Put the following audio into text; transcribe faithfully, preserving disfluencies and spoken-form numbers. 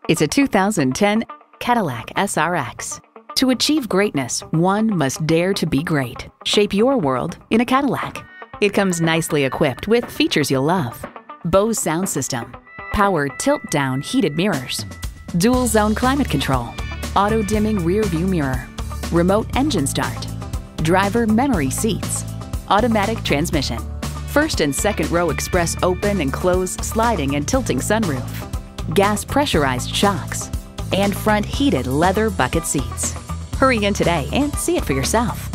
It's a two thousand ten Cadillac S R X. To achieve greatness, one must dare to be great. Shape your world in a Cadillac. It comes nicely equipped with features you'll love. Bose sound system, power tilt-down heated mirrors, dual zone climate control, auto dimming rear view mirror, remote engine start, driver memory seats, automatic transmission, first and second row express open and close sliding and tilting sunroof, gas pressurized shocks, and front heated leather bucket seats. Hurry in today and see it for yourself.